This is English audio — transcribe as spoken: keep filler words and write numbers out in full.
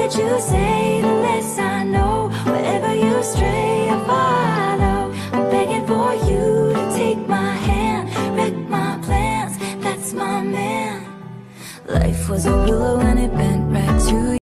that you say, the less I know. Wherever you stray, I follow. I'm begging for you to take my hand, wreck my plans, that's my man. Life was a willow and it bent right to you.